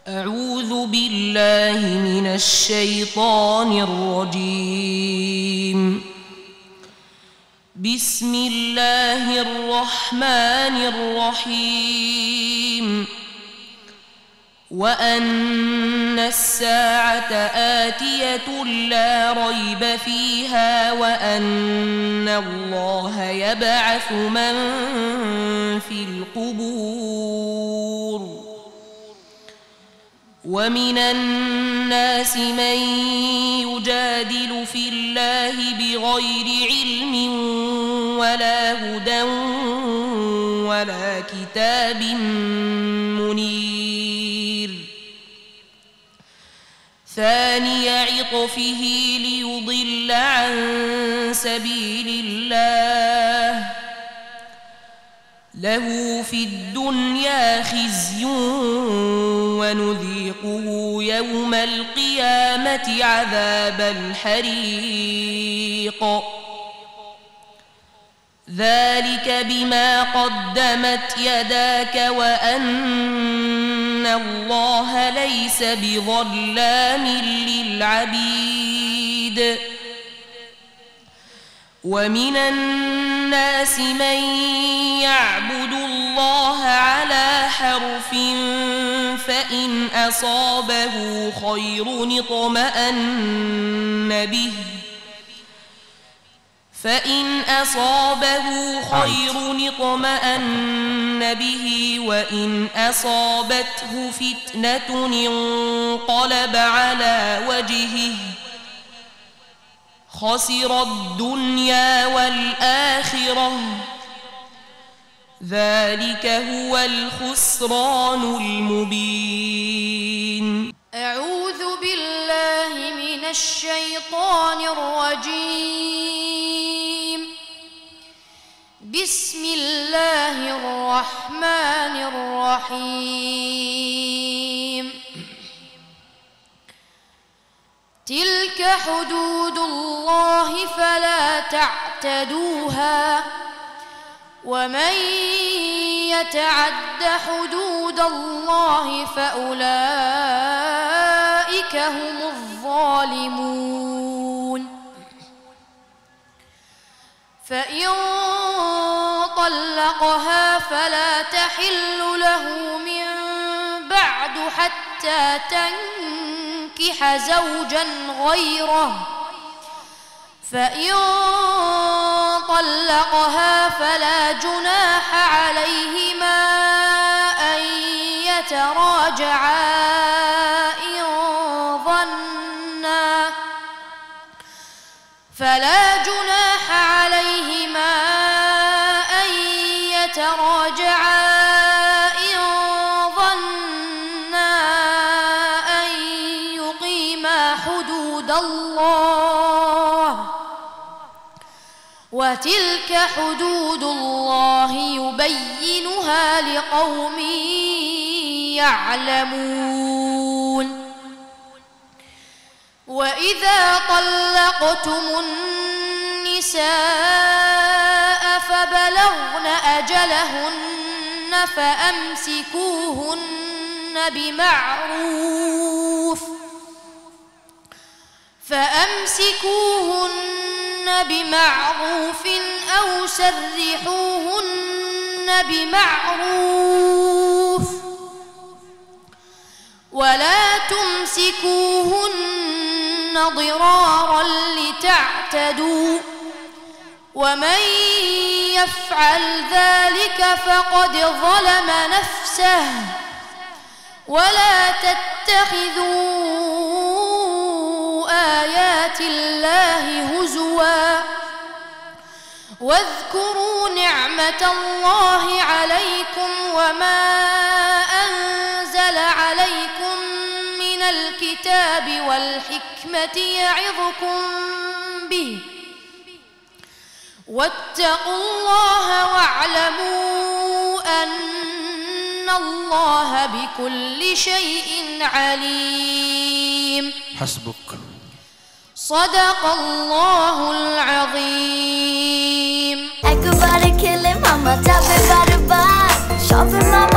أعوذ بالله من الشيطان الرجيم. بسم الله الرحمن الرحيم. وأن الساعة آتية لا ريب فيها وأن الله يبعث من في القبور. ومن الناس من يجادل في الله بغير علم ولا هدى ولا كتاب منير. ثاني عطفه ليضل عن سبيل الله له في الدنيا خزي ونذيقه يوم القيامة عذاب الحريق. ذلك بما قدمت يداك وأن الله ليس بظلام للعبيد. ومن الناس من يعبد الله على حرف فإن أصابه خير اطمأن به وإن أصابته فتنة انقلب على وجهه خسر الدنيا والآخرة. ذلك هو الخسران المبين. أعوذ بالله من الشيطان الرجيم. بسم الله الرحمن الرحيم. تلك حدود الله فلا تعتدوها ومن يتعد حدود الله فأولئك هم الظالمون. فإن طلقها فلا تحل له من بعد حتى تنكح زوجا غيره. فإن طلقها فلا جناح عليهما أن يتراجعا إن ظنا أن يقيما حدود الله وتلك حدود الله يبينها لقوم يعلمون. وإذا طلقتم النساء فبلغن أجلهن فأمسكوهن بمعروف أو سرحوهن بمعروف ولا تمسكوهن ضرارا لتعتدوا ومن يفعل ذلك فقد ظلم نفسه. ولا تتخذوا آيات الله هزوا واذكروا نعمة الله عليكم وما أنزل عليكم من الكتاب والحكمة يعظكم به واتقوا الله واعلموا أن الله بكل شيء عليم. حسبك. صدق الله العظيم. Everybody killing mama, tell me about it, shopping mama.